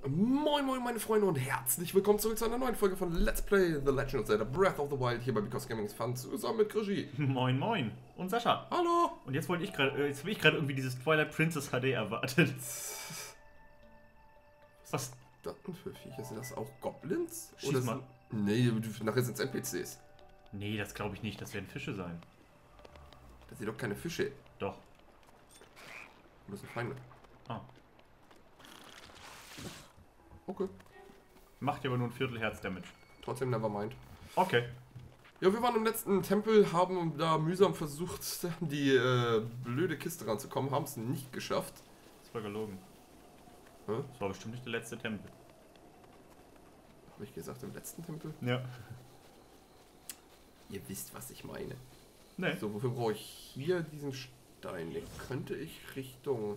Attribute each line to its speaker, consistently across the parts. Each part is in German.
Speaker 1: Moin moin meine Freunde und herzlich willkommen zurück zu einer neuen Folge von Let's Play The Legend of Zelda Breath of the Wild hier bei Because Gaming is Fun zusammen mit Krischi.
Speaker 2: Moin moin. Und Sascha.
Speaker 1: Hallo.
Speaker 2: Und jetzt wollte ich gerade, jetzt habe ich gerade irgendwie dieses Twilight Princess HD erwartet. Was?
Speaker 1: Das denn für Viecher? Sind das auch Goblins?
Speaker 2: Schieß
Speaker 1: Oder
Speaker 2: mal.
Speaker 1: Nee, nachher sind es NPCs.
Speaker 2: Nee, das glaube ich nicht. Das werden Fische sein.
Speaker 1: Das sind doch keine Fische.
Speaker 2: Doch.
Speaker 1: Das sind Feinde.
Speaker 2: Ah.
Speaker 1: Okay.
Speaker 2: Macht ja aber nur ein Viertel Herz-Damage.
Speaker 1: Trotzdem nevermind.
Speaker 2: Okay.
Speaker 1: Ja, wir waren im letzten Tempel, haben da mühsam versucht, an die blöde Kiste ranzukommen, haben es nicht geschafft.
Speaker 2: Das war gelogen.
Speaker 1: Hä?
Speaker 2: Das war bestimmt nicht der letzte Tempel.
Speaker 1: Habe ich gesagt, im letzten Tempel?
Speaker 2: Ja.
Speaker 1: Ihr wisst, was ich meine.
Speaker 2: Nee.
Speaker 1: So, wofür brauche ich hier diesen Stein? Den könnte ich Richtung...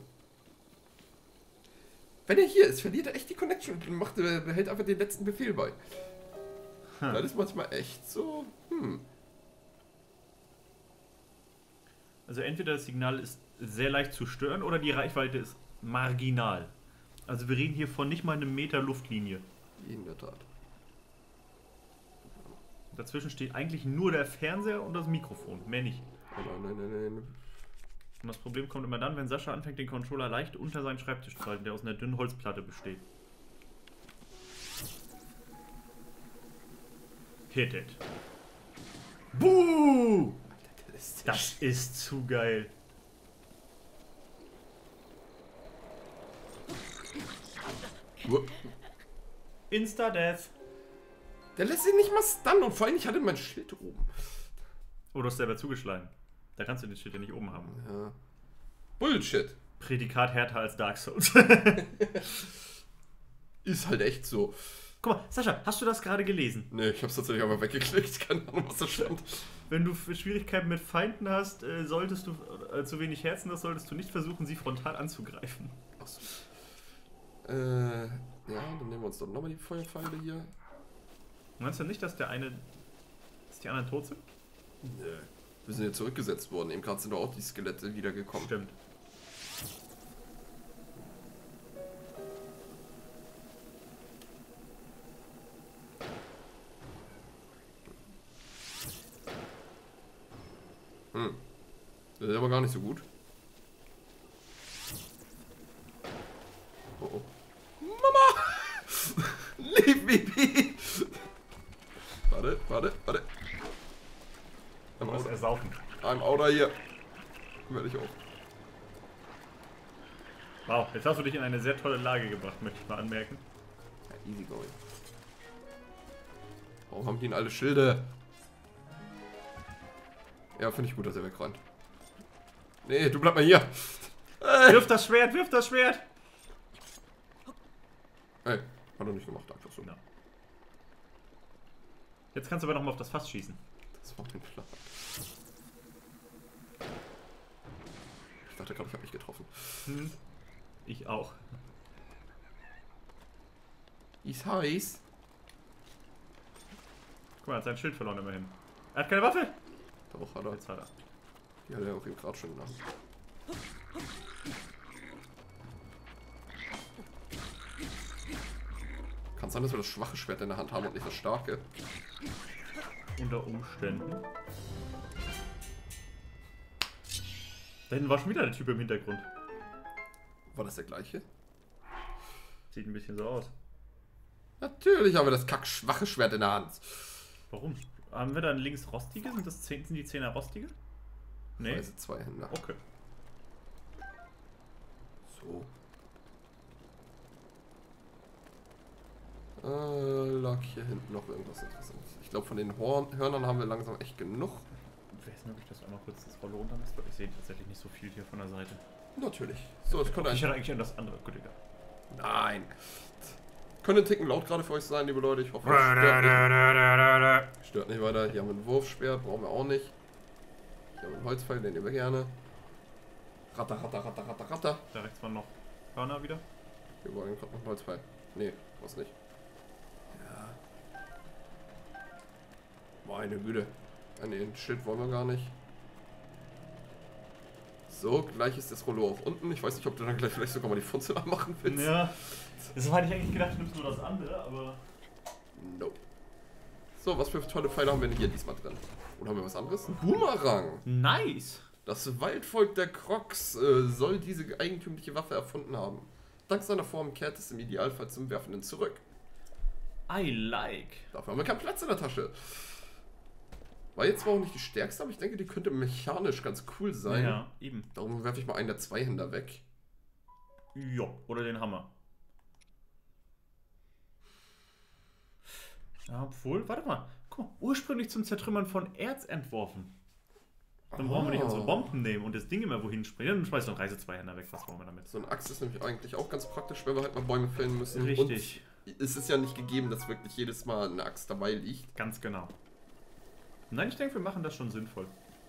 Speaker 1: Wenn er hier ist, verliert er echt die Connection und behält einfach den letzten Befehl bei. Das ist manchmal echt so...
Speaker 2: Also entweder das Signal ist sehr leicht zu stören oder die Reichweite ist marginal. Also wir reden hier von nicht mal einem Meter Luftlinie.
Speaker 1: In der Tat.
Speaker 2: Dazwischen steht eigentlich nur der Fernseher und das Mikrofon. Mehr nicht.
Speaker 1: Oh nein.
Speaker 2: Und das Problem kommt immer dann, wenn Sascha anfängt, den Controller leicht unter seinen Schreibtisch zu halten, der aus einer dünnen Holzplatte besteht. Hit it. Buh! Das ist zu geil. Insta-Death.
Speaker 1: Der lässt sich nicht mal stunnen und vor allem, ich hatte mein Schild oben.
Speaker 2: Oh, du hast selber zugeschlagen. Da kannst du den Schild ja nicht oben haben.
Speaker 1: Ja. Bullshit.
Speaker 2: Prädikat härter als Dark Souls.
Speaker 1: Ist halt echt so.
Speaker 2: Guck mal, Sascha, hast du das gerade gelesen?
Speaker 1: Ne, ich hab's tatsächlich aber weggeklickt. Keine Ahnung, was da stand.
Speaker 2: Wenn du Schwierigkeiten mit Feinden hast, solltest du zu wenig Herzen hast, solltest du nicht versuchen, sie frontal anzugreifen.
Speaker 1: Achso. Ja, dann nehmen wir uns doch nochmal die Feuerpfeile hier.
Speaker 2: Meinst du nicht, dass die anderen tot sind?
Speaker 1: Nö. Wir sind ja zurückgesetzt worden. Eben gerade sind doch auch die Skelette wiedergekommen.
Speaker 2: Stimmt.
Speaker 1: Das ist aber gar nicht so gut. Oh oh. Mama! Leave me be! Warte.
Speaker 2: Du musst ersaufen.
Speaker 1: I'm outer hier. Werde ich auch.
Speaker 2: Wow, jetzt hast du dich in eine sehr tolle Lage gebracht, möchte ich mal anmerken.
Speaker 1: Ja, easy going. Warum haben die denn alle Schilde? Ja, finde ich gut, dass er wegrennt. Nee, du bleib mal hier. Hey.
Speaker 2: Wirf das Schwert, wirf das Schwert!
Speaker 1: Hey, hat er nicht gemacht, einfach so.
Speaker 2: Ja. Jetzt kannst du aber noch mal auf das Fass schießen.
Speaker 1: Das war mein Plan. Ich dachte gerade, ich habe mich getroffen.
Speaker 2: Ich auch.
Speaker 1: Ist heiß.
Speaker 2: Guck mal, er hat sein Schild verloren immerhin. Er hat keine Waffe!
Speaker 1: Doch, hat er.
Speaker 2: Jetzt hat er.
Speaker 1: Die hat er auch eben gerade schon genannt. Kann sein, dass wir das schwache Schwert in der Hand haben und nicht das starke.
Speaker 2: Unter Umständen. Da hinten war schon wieder der Typ im Hintergrund.
Speaker 1: War das der gleiche?
Speaker 2: Sieht ein bisschen so aus.
Speaker 1: Natürlich haben wir das kack-schwache Schwert in der Hand.
Speaker 2: Warum? Haben wir dann links rostige? Sind die 10er rostige? Nee.
Speaker 1: Also zwei Hände.
Speaker 2: Okay.
Speaker 1: So. Lag hier hinten noch irgendwas Interessantes. Ich glaube, von den Hörnern haben wir langsam echt genug.
Speaker 2: Wäre es möglich, dass du einmal kurz das Rolle runter machst? Ich sehe tatsächlich nicht so viel hier von der Seite.
Speaker 1: Natürlich. So, das könnte
Speaker 2: Ich
Speaker 1: eigentlich...
Speaker 2: hätte eigentlich an das andere. Gut, egal.
Speaker 1: Nein. Könnte ein Ticken laut gerade für euch sein, liebe Leute. Ich hoffe, es stört nicht. Stört nicht weiter. Hier haben wir ein Wurfspeer, brauchen wir auch nicht. Hier haben wir einen Holzpfeil, den nehmen wir gerne. Ratter.
Speaker 2: Da rechts waren noch Hörner wieder.
Speaker 1: Hier war gerade noch ein Holzpfeil. Nee, was nicht. Ja. Meine Güte. Nee, ein Schild wollen wir gar nicht. So, gleich ist das Rollo auch unten. Ich weiß nicht, ob du dann gleich vielleicht sogar mal die Funzel anmachen willst.
Speaker 2: Ja. Das hatte ich eigentlich gedacht, du nimmst nur das andere, aber...
Speaker 1: Nope. So, was für tolle Pfeile haben wir denn hier diesmal drin? Oder haben wir was anderes? Ein Boomerang!
Speaker 2: Nice!
Speaker 1: Das Waldvolk der Crocs soll diese eigentümliche Waffe erfunden haben. Dank seiner Form kehrt es im Idealfall zum Werfenden zurück.
Speaker 2: I like.
Speaker 1: Dafür haben wir keinen Platz in der Tasche. War jetzt zwar auch nicht die stärkste, aber ich denke, die könnte mechanisch ganz cool sein.
Speaker 2: Ja, eben.
Speaker 1: Darum werfe ich mal einen der Zweihänder weg.
Speaker 2: Ja, oder den Hammer. Ja, obwohl, warte mal. Guck mal, ursprünglich zum Zertrümmern von Erz entworfen. Dann brauchen wir nicht unsere Bomben nehmen und das Ding immer wohin springen. Dann schmeißt du einen Reise-Zweihänder weg. Was wollen wir damit?
Speaker 1: So eine Axt ist nämlich eigentlich auch ganz praktisch, wenn wir halt mal Bäume fällen müssen.
Speaker 2: Richtig.
Speaker 1: Und es ist ja nicht gegeben, dass wirklich jedes Mal eine Axt dabei liegt.
Speaker 2: Ganz genau. Nein, ich denke, wir machen das schon sinnvoll.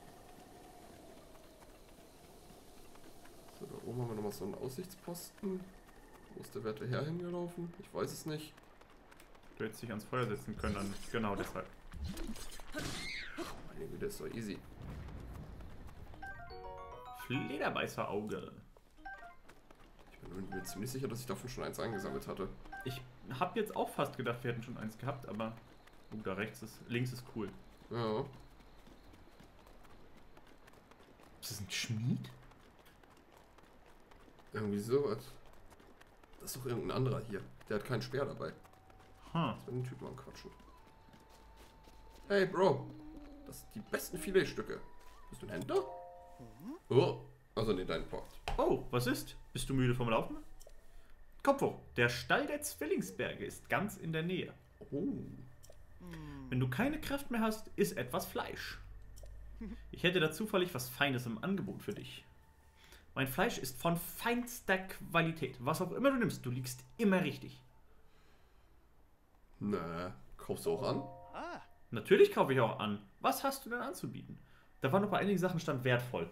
Speaker 1: So, da oben haben wir nochmal so einen Aussichtsposten. Wo ist der Werte her hingelaufen? Ich weiß es nicht.
Speaker 2: Du hättest dich ans Feuer setzen können, dann genau deshalb.
Speaker 1: Meine Güte, ist doch easy.
Speaker 2: Flederbeißerauge.
Speaker 1: Ich bin mir ziemlich sicher, dass ich davon schon eins eingesammelt hatte.
Speaker 2: Ich habe jetzt auch fast gedacht, wir hätten schon eins gehabt, aber... da rechts ist... links ist cool.
Speaker 1: Ja.
Speaker 2: Ist das ein Schmied?
Speaker 1: Irgendwie sowas. Das ist doch irgendein anderer hier. Der hat keinen Speer dabei. Das wird den Typen anquatschen. Hey Bro, das sind die besten Filetstücke. Bist du ein Händler? Oh, also ne, dein Port.
Speaker 2: Oh, was ist? Bist du müde vom Laufen? Kopf hoch. Der Stall der Zwillingsberge ist ganz in der Nähe.
Speaker 1: Oh.
Speaker 2: Wenn du keine Kraft mehr hast, iss etwas Fleisch. Ich hätte da zufällig was Feines im Angebot für dich. Mein Fleisch ist von feinster Qualität. Was auch immer du nimmst, du liegst immer richtig.
Speaker 1: Na, kaufst du auch an?
Speaker 2: Natürlich kaufe ich auch an. Was hast du denn anzubieten? Da war noch bei einigen Sachen stand wertvoll.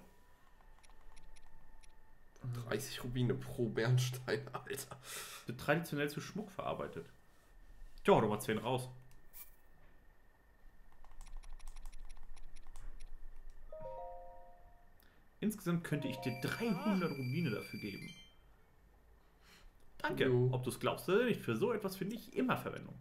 Speaker 1: 30 Rubine pro Bernstein, Alter.
Speaker 2: Wird traditionell zu Schmuck verarbeitet. Tja, hau doch mal 10 raus. Insgesamt könnte ich dir 300 Rubine dafür geben. Danke.
Speaker 1: Jo.
Speaker 2: Ob du es glaubst oder nicht, für so etwas finde ich immer Verwendung.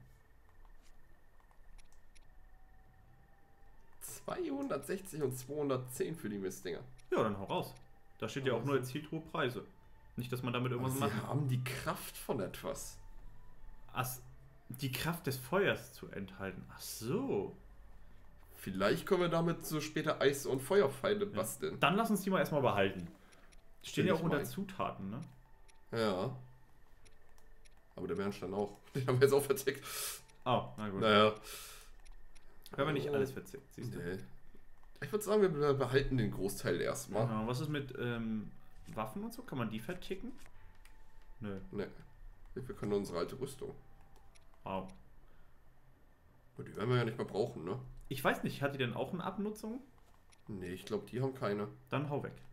Speaker 1: 260 und 210 für die Mistdinger.
Speaker 2: Ja, dann hau raus. Da steht ja auch nur erzielt hohe Preise. Nicht, dass man damit irgendwas
Speaker 1: Sie
Speaker 2: macht.
Speaker 1: haben die Kraft von etwas.
Speaker 2: Die Kraft des Feuers zu enthalten. Ach so.
Speaker 1: Vielleicht können wir damit so später Eis- und Feuerpfeile basteln.
Speaker 2: Dann lass uns die mal erstmal behalten. Stehen ja auch unter
Speaker 1: mein.
Speaker 2: Zutaten, ne?
Speaker 1: Ja. Aber der Bernstein auch. Den haben wir jetzt auch verzickt.
Speaker 2: Oh, na gut.
Speaker 1: Naja.
Speaker 2: Wenn man nicht alles verzickt, siehst du.
Speaker 1: Nee. Ich würde sagen, wir behalten den Großteil erstmal.
Speaker 2: Ja, was ist mit Waffen und so? Kann man die verticken? Nö.
Speaker 1: Nee. Wir können unsere alte Rüstung.
Speaker 2: Wow.
Speaker 1: Aber die werden wir ja nicht mehr brauchen, ne?
Speaker 2: Ich weiß nicht, hat die denn auch eine Abnutzung?
Speaker 1: Nee, ich glaube, die haben keine.
Speaker 2: Dann hau weg.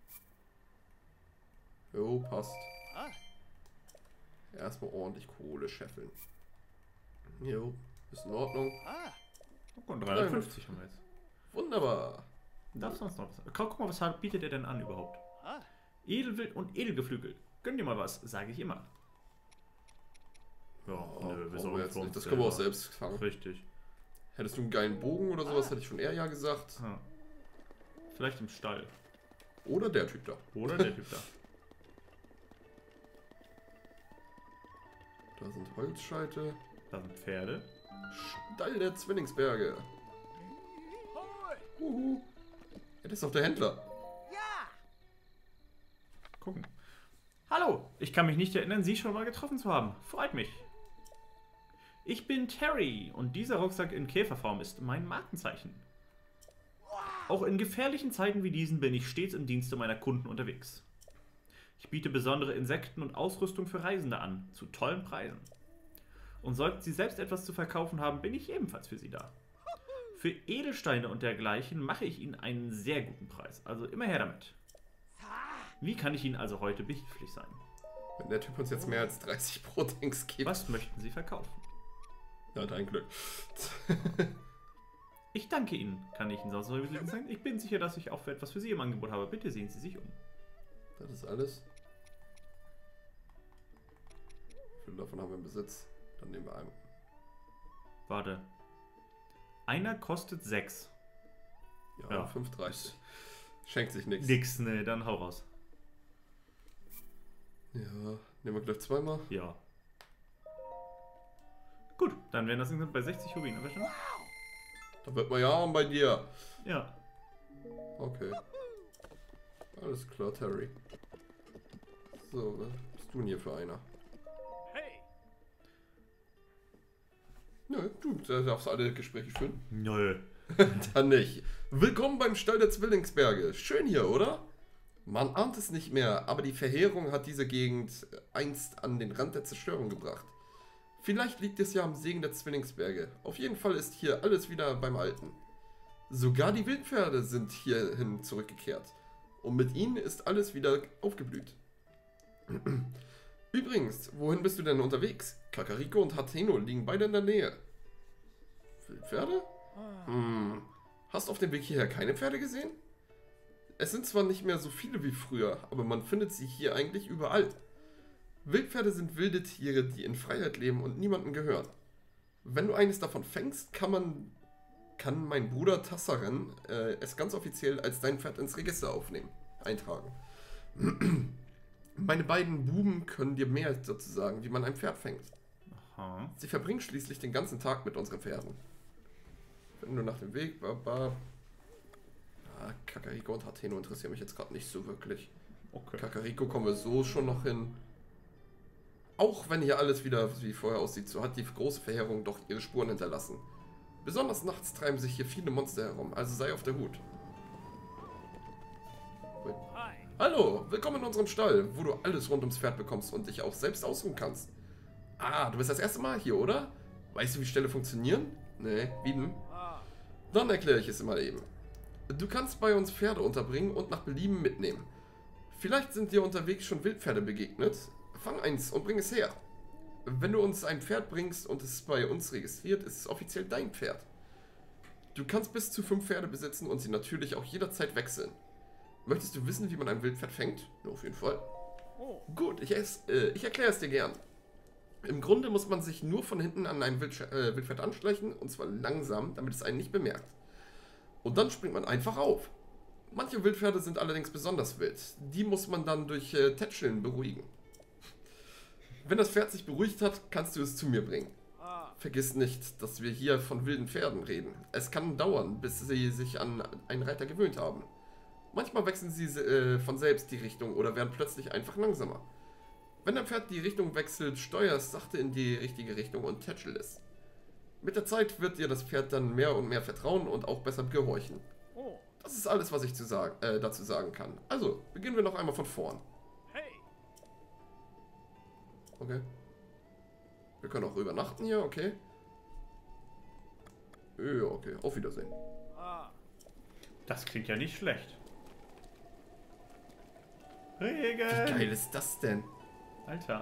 Speaker 1: Jo, passt. Erstmal ordentlich Kohle scheffeln. Jo, ist in Ordnung.
Speaker 2: Und 350 haben wir jetzt.
Speaker 1: Wunderbar.
Speaker 2: Darf sonst noch was? Guck mal, was bietet er denn an überhaupt? Edelwild und Edelgeflügel. Gönn dir mal was, sage ich immer. Ja, nö,
Speaker 1: brauchen wir jetzt nicht. Das können wir auch selbst fangen.
Speaker 2: Richtig.
Speaker 1: Hättest du einen geilen Bogen oder sowas, hätte ich schon eher ja gesagt.
Speaker 2: Ja. Vielleicht im Stall.
Speaker 1: Oder der Typ da.
Speaker 2: Oder der Typ da.
Speaker 1: Da sind Holzscheite.
Speaker 2: Da sind Pferde.
Speaker 1: Stall der Zwillingsberge. Ja, das ist doch der Händler.
Speaker 2: Gucken. Hallo, ich kann mich nicht erinnern, Sie schon mal getroffen zu haben. Freut mich. Ich bin Terry und dieser Rucksack in Käferform ist mein Markenzeichen. Auch in gefährlichen Zeiten wie diesen bin ich stets im Dienste meiner Kunden unterwegs. Ich biete besondere Insekten und Ausrüstung für Reisende an, zu tollen Preisen. Und sollten Sie selbst etwas zu verkaufen haben, bin ich ebenfalls für Sie da. Für Edelsteine und dergleichen mache ich Ihnen einen sehr guten Preis, also immer her damit. Wie kann ich Ihnen also heute behilflich sein?
Speaker 1: Wenn der Typ uns jetzt mehr als 30 pro Dings gibt.
Speaker 2: Was möchten Sie verkaufen?
Speaker 1: Ja, dein Glück.
Speaker 2: Ich danke Ihnen. Kann ich Ihnen sonst noch etwas sagen? Ich bin sicher, dass ich auch für etwas für Sie im Angebot habe. Bitte sehen Sie sich um.
Speaker 1: Das ist alles. Wie viel davon haben wir im Besitz? Dann nehmen wir einen.
Speaker 2: Warte. Einer kostet 6.
Speaker 1: Ja, 5,30. Schenkt sich nichts.
Speaker 2: Nix, ne, dann hau raus.
Speaker 1: Ja, nehmen wir gleich zweimal.
Speaker 2: Ja. Gut, dann wären das insgesamt bei 60 Rubinen. Aber schon?
Speaker 1: Da wird man ja haben bei dir.
Speaker 2: Ja.
Speaker 1: Okay. Alles klar, Terry. So, was bist du denn hier für einer?
Speaker 3: Hey!
Speaker 1: Nö, du darfst alle Gespräche führen.
Speaker 2: Nö.
Speaker 1: Dann nicht. Willkommen beim Stall der Zwillingsberge. Schön hier, oder? Man ahnt es nicht mehr, aber die Verheerung hat diese Gegend einst an den Rand der Zerstörung gebracht. Vielleicht liegt es ja am Segen der Zwillingsberge. Auf jeden Fall ist hier alles wieder beim Alten. Sogar die Wildpferde sind hierhin zurückgekehrt. Und mit ihnen ist alles wieder aufgeblüht. Übrigens, wohin bist du denn unterwegs? Kakariko und Hateno liegen beide in der Nähe. Wildpferde? Hast du auf dem Weg hierher keine Pferde gesehen? Es sind zwar nicht mehr so viele wie früher, aber man findet sie hier eigentlich überall. Wildpferde sind wilde Tiere, die in Freiheit leben und niemandem gehören. Wenn du eines davon fängst, kann mein Bruder Tassaren es ganz offiziell als dein Pferd ins Register eintragen. Meine beiden Buben können dir mehr dazu sagen, wie man ein Pferd fängt.
Speaker 2: Aha.
Speaker 1: Sie verbringen schließlich den ganzen Tag mit unseren Pferden. Wenn du nach dem Weg, Kakariko und Hateno interessieren mich jetzt gerade nicht so wirklich.
Speaker 2: Okay.
Speaker 1: Kakariko kommen wir so schon noch hin. Auch wenn hier alles wieder wie vorher aussieht, so hat die große Verheerung doch ihre Spuren hinterlassen. Besonders nachts treiben sich hier viele Monster herum, also sei auf der Hut.
Speaker 3: Hi!
Speaker 1: Hallo, willkommen in unserem Stall, wo du alles rund ums Pferd bekommst und dich auch selbst ausruhen kannst. Ah, du bist das erste Mal hier, oder? Weißt du, wie Ställe funktionieren? Nee, wie denn?
Speaker 3: Ah,
Speaker 1: Dann erkläre ich es mal eben. Du kannst bei uns Pferde unterbringen und nach Belieben mitnehmen. Vielleicht sind dir unterwegs schon Wildpferde begegnet. Fang eins und bring es her. Wenn du uns ein Pferd bringst und es bei uns registriert, ist es offiziell dein Pferd. Du kannst bis zu 5 Pferde besitzen und sie natürlich auch jederzeit wechseln. Möchtest du wissen, wie man ein Wildpferd fängt? Ja, auf jeden Fall.
Speaker 3: oh,
Speaker 1: Gut, ich erkläre es dir gern. Im Grunde muss man sich nur von hinten an einem Wildpferd anschleichen, und zwar langsam, damit es einen nicht bemerkt. Und dann springt man einfach auf. Manche Wildpferde sind allerdings besonders wild. Die muss man dann durch Tätscheln beruhigen. Wenn das Pferd sich beruhigt hat, kannst du es zu mir bringen.
Speaker 3: ah,
Speaker 1: Vergiss nicht, dass wir hier von wilden Pferden reden. Es kann dauern, bis sie sich an einen Reiter gewöhnt haben. Manchmal wechseln sie von selbst die Richtung oder werden plötzlich einfach langsamer. Wenn dein Pferd die Richtung wechselt, steuer es sachte in die richtige Richtung und tätschel es. Mit der Zeit wird dir das Pferd dann mehr und mehr vertrauen und auch besser gehorchen.
Speaker 3: oh,
Speaker 1: Das ist alles, was ich dazu sagen kann. Also, beginnen wir noch einmal von vorn.
Speaker 3: hey!
Speaker 1: Okay. Wir können auch übernachten hier, okay. Ja, okay. Auf Wiedersehen.
Speaker 3: Ah,
Speaker 2: Das klingt ja nicht schlecht.
Speaker 1: Wie
Speaker 2: Regen!
Speaker 1: geil ist das denn?
Speaker 2: Alter.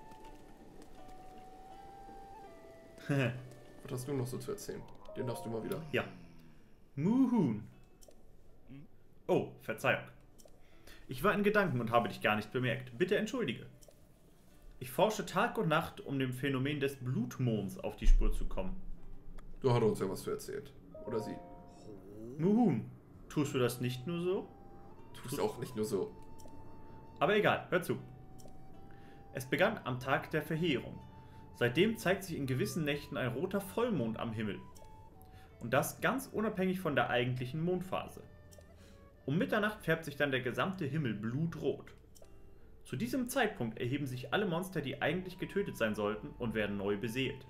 Speaker 1: Was hast du noch so zu erzählen? Den darfst du mal wieder.
Speaker 2: Ja. Muhun. Oh, Verzeihung. Ich war in Gedanken und habe dich gar nicht bemerkt. Bitte entschuldige. Ich forsche Tag und Nacht, um dem Phänomen des Blutmonds auf die Spur zu kommen.
Speaker 1: Du hast uns ja was zu erzählt. Oder sie.
Speaker 2: Muhun, tust du das nicht nur so?
Speaker 1: Tust auch nicht nur so.
Speaker 2: Aber egal, hör zu. Es begann am Tag der Verheerung. Seitdem zeigt sich in gewissen Nächten ein roter Vollmond am Himmel. Und das ganz unabhängig von der eigentlichen Mondphase. Um Mitternacht färbt sich dann der gesamte Himmel blutrot. Zu diesem Zeitpunkt erheben sich alle Monster, die eigentlich getötet sein sollten, und werden neu beseelt.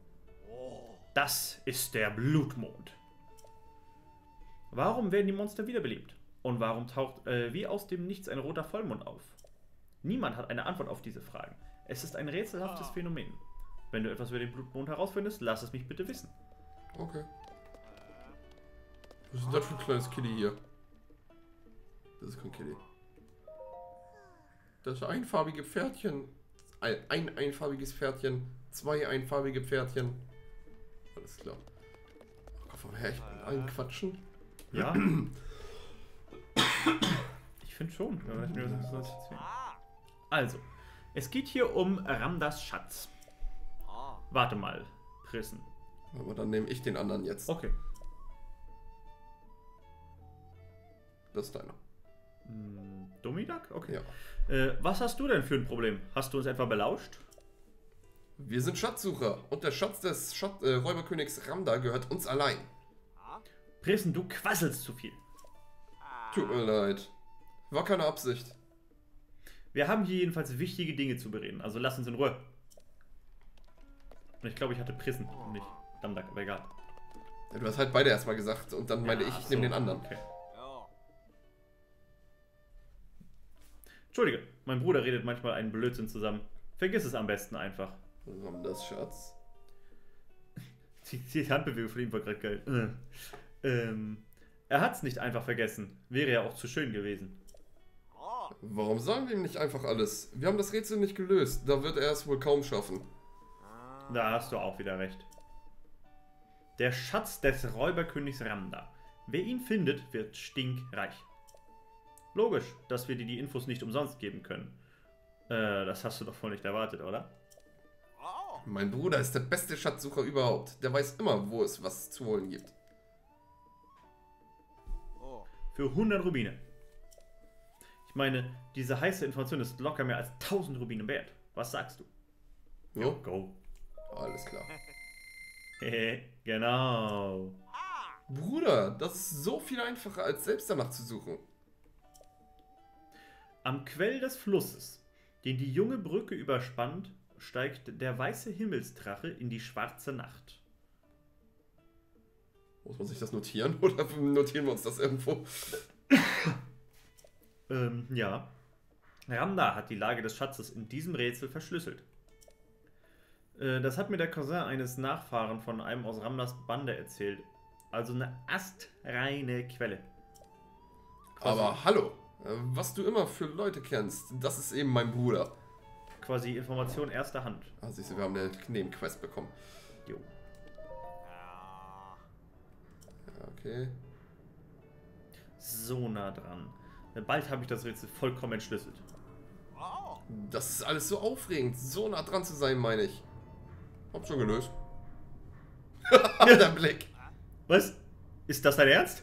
Speaker 2: Das ist der Blutmond. Warum werden die Monster wiederbelebt? Und warum taucht wie aus dem Nichts ein roter Vollmond auf? Niemand hat eine Antwort auf diese Fragen. Es ist ein rätselhaftes Phänomen. Wenn du etwas über den Blutmond herausfindest, lass es mich bitte wissen.
Speaker 1: Okay. Was ist denn das für ein kleines Kitty hier? Das ist kein Kitty. Das einfarbige Pferdchen. Ein einfarbiges Pferdchen. 2 einfarbige Pferdchen. Alles klar. vorher echt mit allen quatschen?
Speaker 2: Ja. Ich finde schon. Ja, ich mir das erzählen. Also, es geht hier um Ramdas Schatz. Warte mal, Prissen.
Speaker 1: Aber dann nehme ich den anderen jetzt.
Speaker 2: Okay.
Speaker 1: Das ist deiner.
Speaker 2: Dummidak? Okay.
Speaker 1: Ja.
Speaker 2: Was hast du denn für ein Problem? Hast du uns etwa belauscht?
Speaker 1: Wir sind Schatzsucher und der Schatz des Räuberkönigs Ramda gehört uns allein.
Speaker 2: Prissen, du quasselst zu viel.
Speaker 1: Tut mir leid. War keine Absicht.
Speaker 2: Wir haben hier jedenfalls wichtige Dinge zu bereden, also lass uns in Ruhe. Und ich glaube, ich hatte Prissen und nicht Damdak, aber egal.
Speaker 1: Ja, du hast halt beide erstmal gesagt und dann meinte ich nehme den anderen.
Speaker 2: Okay. Entschuldige, mein Bruder redet manchmal einen Blödsinn zusammen. Vergiss es am besten einfach.
Speaker 1: Ramdas Schatz.
Speaker 2: Die Handbewegung von ihm war gerade geil. Er hat's nicht einfach vergessen. Wäre ja auch zu schön gewesen.
Speaker 1: Warum sagen wir ihm nicht einfach alles? Wir haben das Rätsel nicht gelöst. Da wird er es wohl kaum schaffen.
Speaker 2: Da hast du auch wieder recht. Der Schatz des Räuberkönigs Ramda. Wer ihn findet, wird stinkreich. Logisch, dass wir dir die Infos nicht umsonst geben können. Das hast du doch voll nicht erwartet, oder?
Speaker 1: Mein Bruder ist der beste Schatzsucher überhaupt. Der weiß immer, wo es was zu holen gibt.
Speaker 2: Für 100 Rubine. Ich meine, diese heiße Information ist locker mehr als 1000 Rubine wert. Was sagst du?
Speaker 1: Jo?
Speaker 2: Go.
Speaker 1: Alles klar.
Speaker 2: Hehe, genau.
Speaker 1: Bruder, das ist so viel einfacher, als selbst danach zu suchen.
Speaker 2: Am Quell des Flusses, den die junge Brücke überspannt, steigt der weiße Himmelsdrache in die schwarze Nacht.
Speaker 1: Muss man sich das notieren oder notieren wir uns das irgendwo?
Speaker 2: Ja. Ramda hat die Lage des Schatzes in diesem Rätsel verschlüsselt. Das hat mir der Cousin eines Nachfahren von einem aus Ramdas Bande erzählt. Also eine astreine Quelle.
Speaker 1: Aber hallo, was du immer für Leute kennst, das ist eben mein Bruder.
Speaker 2: Quasi Information erster Hand.
Speaker 1: Ah, siehst du, wir haben eine Nebenquest bekommen.
Speaker 2: Jo.
Speaker 1: Ja, okay.
Speaker 2: So nah dran. Bald habe ich das Rätsel vollkommen entschlüsselt.
Speaker 1: Das ist alles so aufregend, so nah dran zu sein, meine ich. Hab schon gelöst. Der Blick.
Speaker 2: Was? Ist das dein Ernst?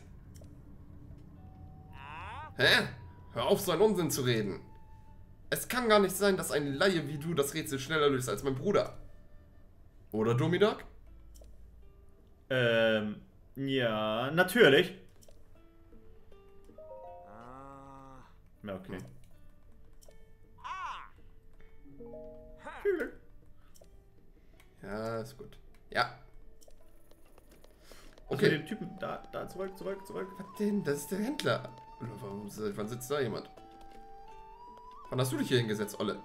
Speaker 1: Hä? Hör auf, so einen Unsinn zu reden. Es kann gar nicht sein, dass ein Laie wie du das Rätsel schneller löst als mein Bruder. Oder, Domidak?
Speaker 2: Ja, natürlich. Ja, okay. Viel Glück.
Speaker 1: Ja, ist gut. Ja.
Speaker 2: Okay.
Speaker 1: Okay.
Speaker 2: Den Typen, da, zurück.
Speaker 1: Was denn? Das ist der Händler. Wann sitzt da jemand? Wann hast du dich hier hingesetzt, Olle?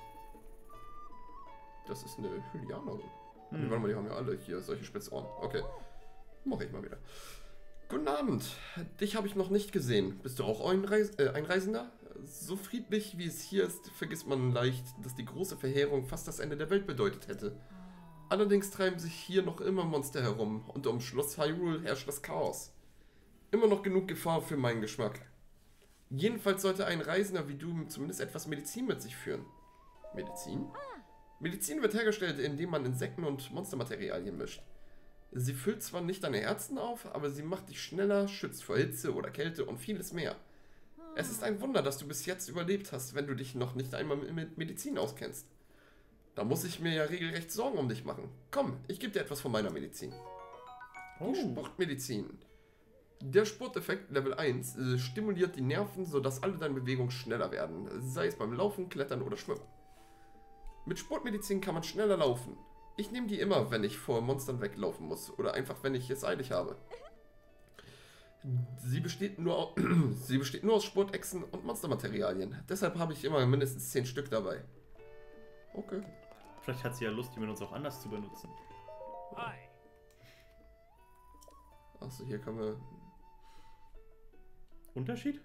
Speaker 1: Das ist eine Hylianerin. Nee, warte mal, die haben ja alle hier solche Spitzohren. Okay. Mach ich mal wieder. Guten Abend. Dich habe ich noch nicht gesehen. Bist du auch ein Reisender? So friedlich wie es hier ist, vergisst man leicht, dass die große Verheerung fast das Ende der Welt bedeutet hätte. Allerdings treiben sich hier noch immer Monster herum und um Schloss Hyrule herrscht das Chaos. Immer noch genug Gefahr für meinen Geschmack. Jedenfalls sollte ein Reisender wie du zumindest etwas Medizin mit sich führen. Medizin? Medizin wird hergestellt, indem man Insekten und Monstermaterialien mischt. Sie füllt zwar nicht deine Herzen auf, aber sie macht dich schneller, schützt vor Hitze oder Kälte und vieles mehr. Es ist ein Wunder, dass du bis jetzt überlebt hast, wenn du dich noch nicht einmal mit Medizin auskennst. Da muss ich mir ja regelrecht Sorgen um dich machen. Komm, ich gebe dir etwas von meiner Medizin. Die Sportmedizin. Der Sporteffekt Level 1 stimuliert die Nerven, sodass alle deine Bewegungen schneller werden, sei es beim Laufen, Klettern oder Schwimmen. Mit Sportmedizin kann man schneller laufen. Ich nehme die immer, wenn ich vor Monstern weglaufen muss oder einfach, wenn ich es eilig habe. Sie besteht nur aus Sportechsen und Monstermaterialien. Deshalb habe ich immer mindestens 10 Stück dabei. Okay.
Speaker 2: Vielleicht hat sie ja Lust, die mit uns auch anders zu benutzen.
Speaker 3: Hi.
Speaker 1: Achso, hier können wir...
Speaker 2: Unterschied?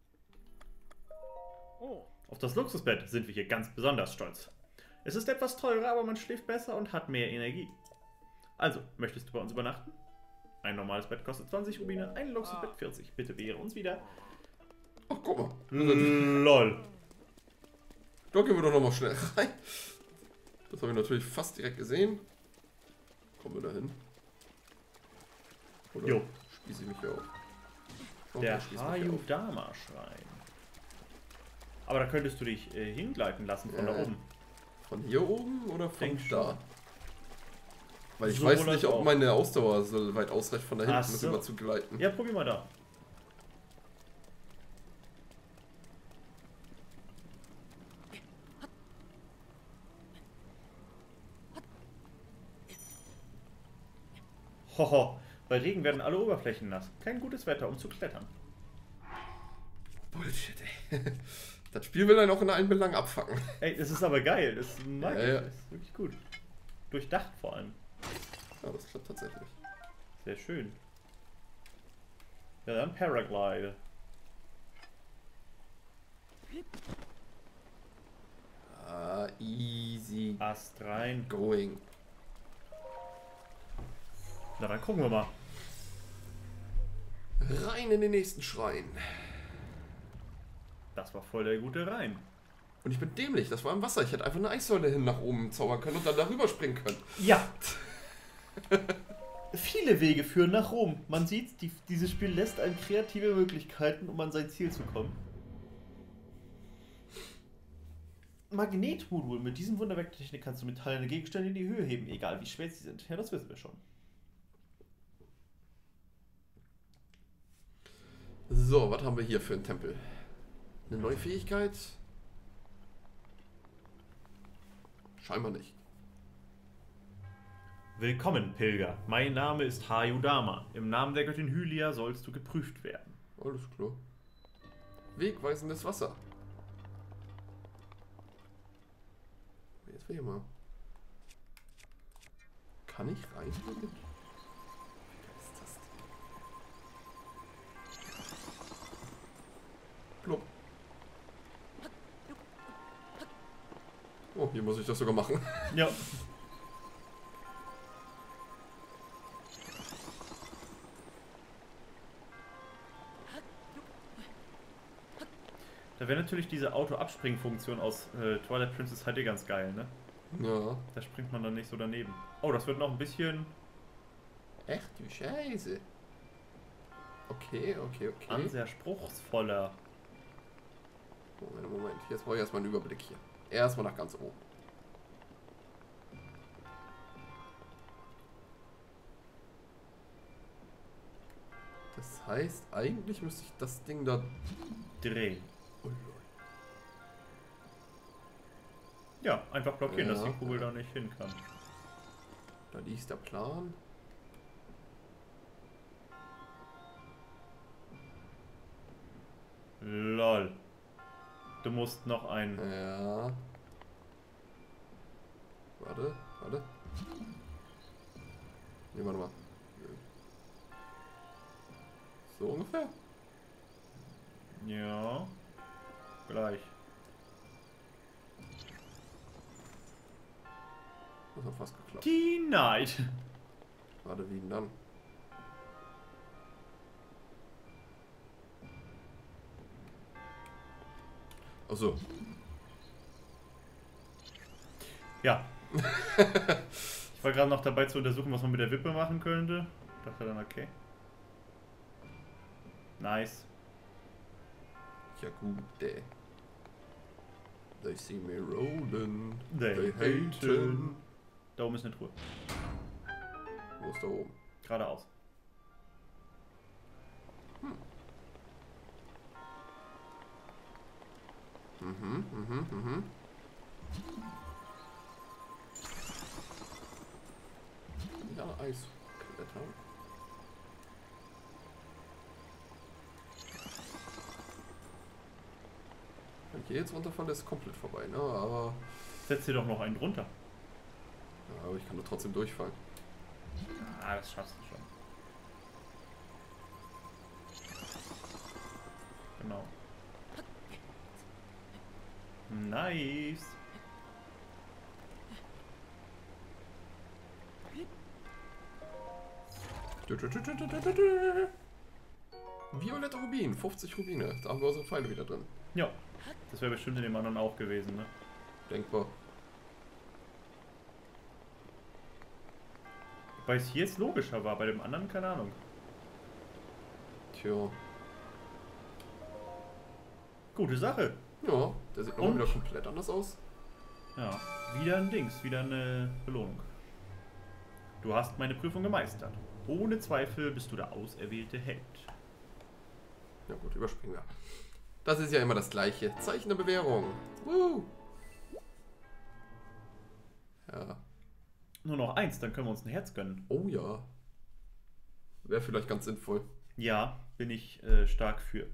Speaker 3: Oh.
Speaker 2: Auf das Luxusbett sind wir hier ganz besonders stolz. Es ist etwas teurer, aber man schläft besser und hat mehr Energie. Also, möchtest du bei uns übernachten? Ein normales Bett kostet 20 Rubine, ein Luxusbett 40. Bitte wehre uns wieder.
Speaker 1: Ach, guck mal.
Speaker 2: LOL.
Speaker 1: Da gehen wir doch nochmal schnell rein. Das habe ich natürlich fast direkt gesehen. Kommen wir da hin? Oder
Speaker 2: Jo.
Speaker 1: spieße ich mich hier auf? Oh,
Speaker 2: Der
Speaker 1: ich spieße mich hier auf.
Speaker 2: Hayudama-Schrein. Aber da könntest du dich hingleiten lassen von da oben.
Speaker 1: Von hier oben oder von
Speaker 2: Denk
Speaker 1: da?
Speaker 2: schon.
Speaker 1: Weil ich
Speaker 2: Sowohl
Speaker 1: weiß nicht,
Speaker 2: als
Speaker 1: ob
Speaker 2: auch.
Speaker 1: meine Ausdauer so weit ausreicht, von da hinten
Speaker 2: Ach so.
Speaker 1: rüber zu gleiten.
Speaker 2: Ja, probier mal da. Hoho, bei Regen werden alle Oberflächen nass. Kein gutes Wetter, um zu klettern.
Speaker 1: Bullshit, ey. Das Spiel will einen auch in allen Belangen abfacken.
Speaker 2: Ey, das ist aber geil. Das mag ich.
Speaker 1: Ja.
Speaker 2: Das ist wirklich gut. Durchdacht vor allem.
Speaker 1: Ja, das klappt tatsächlich.
Speaker 2: Sehr schön. Ja, dann Paraglide.
Speaker 1: Ah, easy
Speaker 2: Ast rein.
Speaker 1: going.
Speaker 2: Na, dann gucken wir mal.
Speaker 1: Rein in den nächsten Schrein.
Speaker 2: Das war voll der gute Reim.
Speaker 1: Und ich bin dämlich, das war im Wasser. Ich hätte einfach eine Eissäule hin nach oben zaubern können und dann darüber springen können.
Speaker 2: Ja. Viele Wege führen nach Rom. Man sieht, dieses Spiel lässt einem kreative Möglichkeiten, um an sein Ziel zu kommen. Magnetmodul. Mit diesem Wunderwerk der Technik kannst du metallene Gegenstände in die Höhe heben, egal wie schwer sie sind. Ja, das wissen wir schon.
Speaker 1: So, was haben wir hier für einen Tempel? Eine neue Fähigkeit? Scheinbar nicht.
Speaker 2: Willkommen, Pilger. Mein Name ist Hayudama. Im Namen der Göttin Hylia sollst du geprüft werden.
Speaker 1: Alles klar. Wegweisendes Wasser. Jetzt will ich mal. Kann ich rein? Wie geil ist das denn? Blub. Oh, hier muss ich das sogar machen.
Speaker 2: Ja. Da wäre natürlich diese Auto-Abspringen-Funktion aus Twilight Princess HD ganz geil, ne?
Speaker 1: Ja.
Speaker 2: Da springt man dann nicht so daneben. Oh, das wird noch ein bisschen
Speaker 1: Echt, du Scheiße. Okay.
Speaker 2: sehr spruchsvoller.
Speaker 1: Moment. Jetzt brauche ich erstmal einen Überblick hier. Erstmal nach ganz oben. Das heißt, eigentlich müsste ich das Ding da...
Speaker 2: Drehen.
Speaker 1: Oh,
Speaker 2: Ja, einfach blockieren,
Speaker 1: Ja.
Speaker 2: dass die Kugel da nicht hin kann.
Speaker 1: da liegt der Plan.
Speaker 2: Lol. Du musst noch ein...
Speaker 1: Ja. Warte. Ne, warte mal. So ungefähr?
Speaker 2: Ja. Gleich.
Speaker 1: Das hat fast geklappt.
Speaker 2: Die Night.
Speaker 1: Warte, wie denn dann? Achso.
Speaker 2: Ja. Ich war gerade noch dabei zu untersuchen, was man mit der Wippe machen könnte. Dachte dann, okay. Nice.
Speaker 1: Ja gut, They see me rolling.
Speaker 2: They haten. Da oben ist eine Truhe.
Speaker 1: Wo ist da oben?
Speaker 2: Geradeaus.
Speaker 1: Mhm. Ja, Eiskletter. Wenn ich hier jetzt runterfalle, ist es komplett vorbei, ne?
Speaker 2: Setz dir doch noch einen drunter.
Speaker 1: Aber ich kann doch trotzdem durchfallen.
Speaker 2: Ah, das schaffst du schon. Genau. Nice.
Speaker 1: Violette Rubin, 50 Rubine. Da haben wir unsere Pfeile wieder drin.
Speaker 2: Ja. Das wäre bestimmt in dem anderen auch gewesen, ne?
Speaker 1: Denkbar.
Speaker 2: Weil es hier jetzt logischer war, bei dem anderen keine Ahnung.
Speaker 1: Tja.
Speaker 2: Gute Sache.
Speaker 1: Ja, der sieht nochmal wieder komplett anders aus.
Speaker 2: Ja, wieder ein Dings, wieder eine Belohnung. Du hast meine Prüfung gemeistert. Ohne Zweifel bist du der auserwählte Held.
Speaker 1: Ja gut, überspringen wir. Das ist ja immer das gleiche. Zeichen der Bewährung. Woo. Ja.
Speaker 2: Nur noch eins, dann können wir uns ein Herz gönnen.
Speaker 1: Oh ja. Wäre vielleicht ganz sinnvoll.
Speaker 2: Ja, bin ich stark für.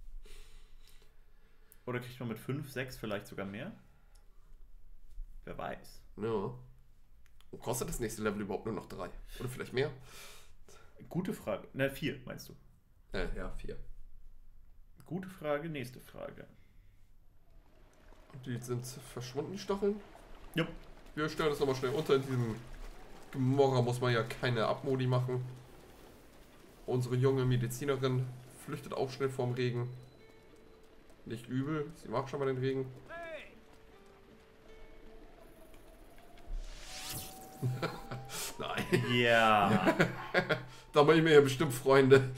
Speaker 2: Oder kriegt man mit 5, 6 vielleicht sogar mehr? Wer weiß.
Speaker 1: Ja. Und kostet das nächste Level überhaupt nur noch 3? Oder vielleicht mehr?
Speaker 2: Gute Frage. Na, 4 meinst du?
Speaker 1: Ja, 4.
Speaker 2: Gute Frage, nächste Frage.
Speaker 1: Und die sind verschwunden, die Stacheln?
Speaker 2: Ja.
Speaker 1: Wir stellen das nochmal schnell unter. In diesem Gemorra muss man ja keine Abmodi machen. Unsere junge Medizinerin flüchtet auch schnell vorm Regen. Nicht übel, sie mag schon mal den Regen.
Speaker 3: Hey!
Speaker 1: Nein.
Speaker 2: Ja.
Speaker 1: Da mache ich mir ja bestimmt Freunde.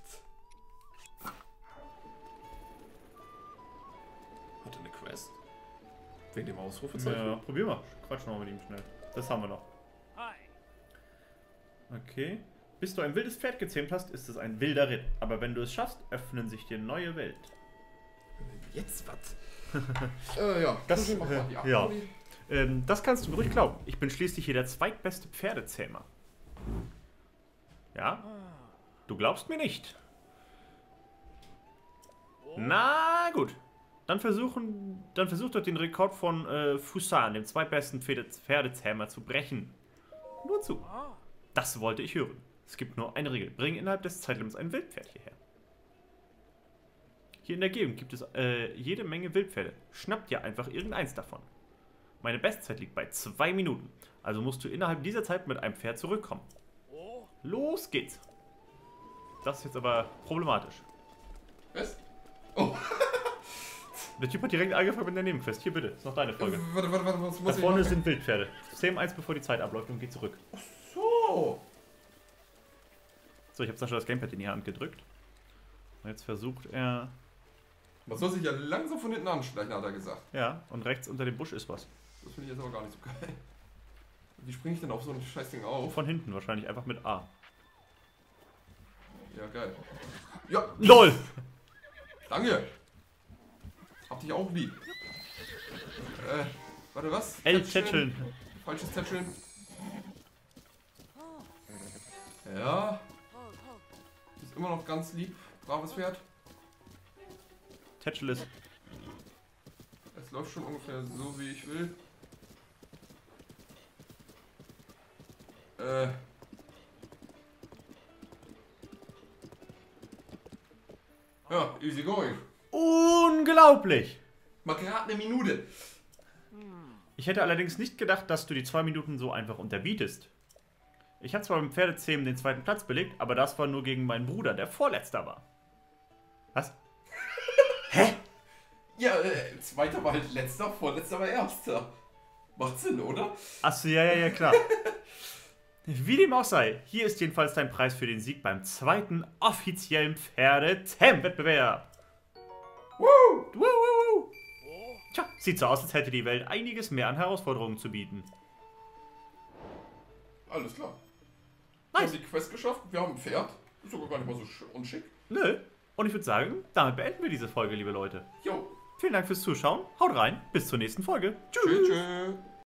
Speaker 1: Hat er eine Quest? Wegen dem Ausrufezeichen?
Speaker 2: Ja, probier mal. Quatsch noch mit ihm schnell. Das haben wir noch.
Speaker 3: Hi!
Speaker 2: Okay. Bis du ein wildes Pferd gezähmt hast, ist es ein wilder Ritt. Aber wenn du es schaffst, öffnen sich dir neue Welt.
Speaker 1: Jetzt was? Ja,
Speaker 2: Das-
Speaker 1: mach mal die
Speaker 2: ja.
Speaker 1: Abmodi.
Speaker 2: Das kannst du mir ruhig glauben. Ich bin schließlich hier der zweitbeste Pferdezähmer. Ja? Du glaubst mir nicht. Na gut. Dann versuch doch den Rekord von Fusan, dem zweitbesten Pferdezähmer, zu brechen. Nur zu.
Speaker 3: Ah!
Speaker 2: Das wollte ich hören. Es gibt nur eine Regel. Bring innerhalb des Zeitlimits ein Wildpferd hierher. Hier in der Gegend gibt es jede Menge Wildpferde. Schnapp dir einfach irgendeins davon. Meine Bestzeit liegt bei 2 Minuten. Also musst du innerhalb dieser Zeit mit einem Pferd zurückkommen.
Speaker 3: Oh!
Speaker 2: Los geht's. Das ist jetzt aber problematisch.
Speaker 1: Was? Oh,
Speaker 2: Der Typ hat direkt angefangen mit der Nebenquest. Hier bitte, ist noch deine Folge.
Speaker 1: warte, was
Speaker 2: Da
Speaker 1: muss ich
Speaker 2: vorne
Speaker 1: machen?
Speaker 2: sind Wildpferde. Zähm eins, bevor die Zeit abläuft und geh zurück.
Speaker 1: So.
Speaker 2: So, ich habe Sascha das Gamepad in die Hand gedrückt. Und jetzt versucht er...
Speaker 1: Man soll sich ja langsam von hinten anschleichen, hat er gesagt.
Speaker 2: Ja, und rechts unter dem Busch ist was.
Speaker 1: Das finde ich jetzt aber gar nicht so geil. Wie springe ich denn auf so ein Scheißding auf?
Speaker 2: Von hinten wahrscheinlich, einfach mit A.
Speaker 1: Ja, geil. Ja,
Speaker 2: LOL!
Speaker 1: danke. Hab dich auch lieb. Warte, was?
Speaker 2: Tätscheln.
Speaker 1: Falsches Tätscheln. Ja. Ist immer noch ganz lieb. Braves Pferd.
Speaker 2: Tätschel ist.
Speaker 1: Es läuft schon ungefähr so, wie ich will. Ja, easy going.
Speaker 2: Unglaublich!
Speaker 1: Mal gerade eine Minute.
Speaker 2: Ich hätte allerdings nicht gedacht, dass du die 2 Minuten so einfach unterbietest. Ich habe zwar beim Pferdezähmen den 2. Platz belegt, aber das war nur gegen meinen Bruder, der Vorletzter war. Was?
Speaker 1: Ja, zweiter war halt letzter, vorletzter war erster. Macht Sinn, oder?
Speaker 2: Achso, ja, klar. Wie dem auch sei, hier ist jedenfalls dein Preis für den Sieg beim 2. offiziellen Pferdezähm-Wettbewerb.
Speaker 1: Woo!
Speaker 2: Woo.
Speaker 3: Oh!
Speaker 2: Tja, sieht so aus, als hätte die Welt einiges mehr an Herausforderungen zu bieten.
Speaker 1: Alles klar.
Speaker 2: Nice.
Speaker 1: Wir haben die Quest geschafft, wir haben ein Pferd. Ist sogar gar nicht mal so unschick.
Speaker 2: Nö. Und ich würde sagen, damit beenden wir diese Folge, liebe Leute.
Speaker 1: Jo.
Speaker 2: Vielen Dank fürs Zuschauen. Haut rein. Bis zur nächsten Folge.
Speaker 1: Tschüss. Tschüss.